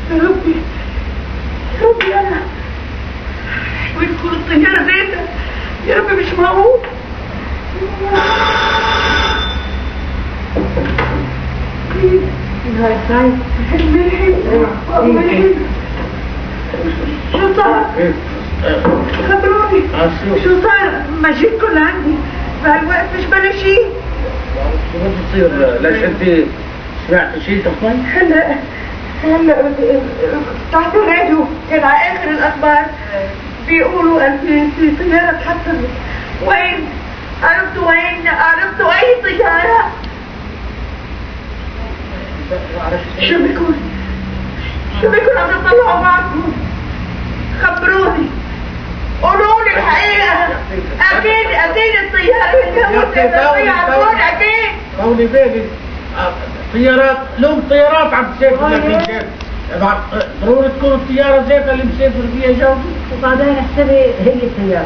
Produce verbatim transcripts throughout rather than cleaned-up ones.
يا ربي يا ربي انا ويدخل الطياره زيتها يا ربي مش معقول. هاي هاي ملحم ملحم شو صار؟ خبروني شو صار؟ مجيدكم لعندي بهالوقت مش بلا شيء. شو بتصير؟ ليش انت سمعتي شيء تخوي؟ هلا هلا تحت الراديو كان على اخر الاخبار بيقولوا ان في في طياره تحطمت. وين؟ عرفتوا وين؟ عرفتوا اي طياره؟ شو بيكون؟ شو بيكون عم تطلعوا معكم؟ خبروني قولوا لي الحقيقة. أكيد أكيد الطيارة اللي كانت بتطير أكيد. طولي بالي طيارات لهم طيارات عم تسافر لكن ضروري تكون الطيارة زيتها اللي مسافر فيها جو. وبعدين احسبي هي الطيارة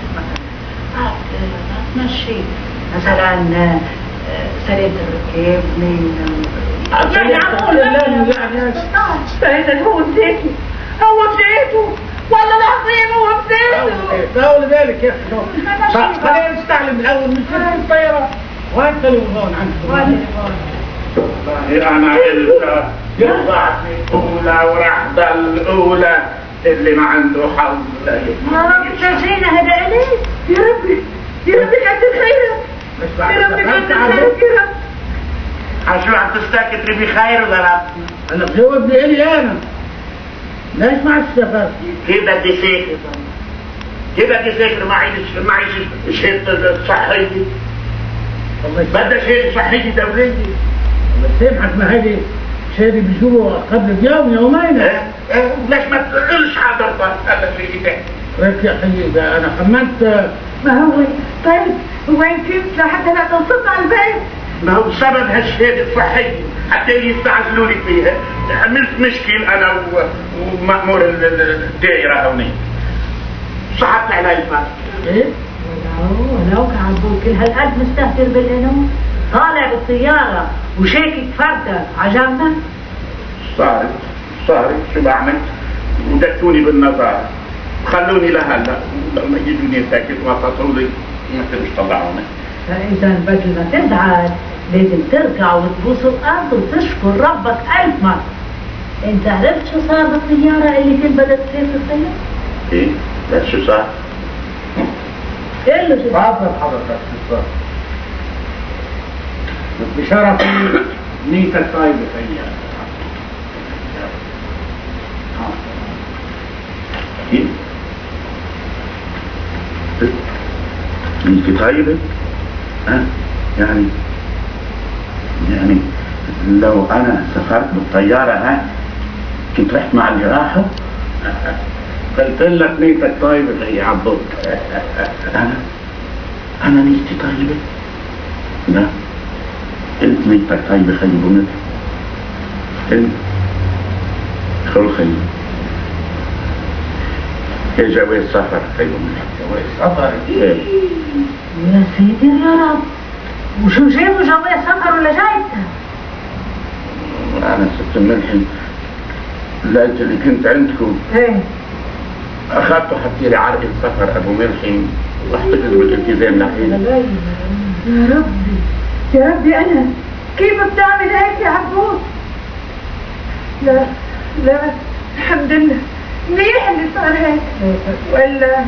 تمشي مثلا سرية الركاب من يعني عمول يعني يعني هو بزيته هو بزيته والله العظيم هو بزيته. طولي بالك يا اخي خلينا نستعلم الاول من سرعة الطيارة. وين التليفون عندكم؟ والله انا قلت يرضعني الاولى وراح ضل الاولى اللي ما عنده حظ لا يا رب ترجينا هذا الي. يا ربي يا ربي كتر خيرك يا ربي كتر خيرك يا رب. شو عم تستكتري بخير ولا لا؟ انا جاوبني الي انا ليش ما السفر؟ كيف بدي سافر؟ كيف بدي سافر معي معي شهادة صحية؟ بدها شهادة صحية دولية. الله يسامحك ما هذه شهادة بيجيبوا قبل بيوم يومين. ايه ايه ليش ما تقولش حضرتك هلا في ايدك؟ ليك يا اخي ده انا خمنت. ما هو طيب وين كنت لحتى لا توصلنا على البيت؟ ما هو بسبب هالشهادة الصحية حتى يستعجلوا لي فيها. عملت مشكل انا ومأمور الدائرة هونيك. صعبت علي الفرق. ايه؟ ولو كان عبود كل هالقد مستهتر بالقانون طالع بالطيارة وشاكك فردة عجبنا؟ صارت صارت شو بعمل؟ ودكتوني بالنظارة خلوني لهلا لما يجوني يتاكد واتصلوا لي ما كانوش طلعوني. فإذا بدل ما تزعل لازم تركع وتبوس الأرض وتشكر ربك ألف مرة. أنت عرفت شو صار بالطيارة اللي كان بدها تسافر فيها؟ إيه؟ لا شو صار؟ إيه اللي شو صار؟ تفضل حضرتك شو صار؟ بشرف نيتك طيبة فيا. إيه؟ نيتي طيبة؟ ها؟ يعني يعني لو انا سافرت بالطيارة ها كنت رحت مع اللي راحوا. قلت لك نيتك طيبة يا عبود. انا انا نيتي طيبة؟ لا انت نيتك طيبة خلي بنت. انت خلو خلي هي جواز سفر خلي بنت. جواز سفر؟ ايه يا سيدي يا رب وشو جابوا جواز سفر ولا جايتها؟ انا ست ملحم لقيت اللي كنت عندكم ايه اخذته حتى لي عرق السفر ابو ملحم واحتفظ بالالتزام لحين. يا ربي يا ربي انا كيف بتعمل هيك يا عبود؟ لا لا الحمد لله منيح اللي صار هيك. ولا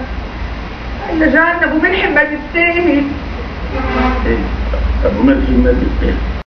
ولا جارنا ابو ملحم ما بيستاهل. ايه ابو ملحم ما بيستاهل.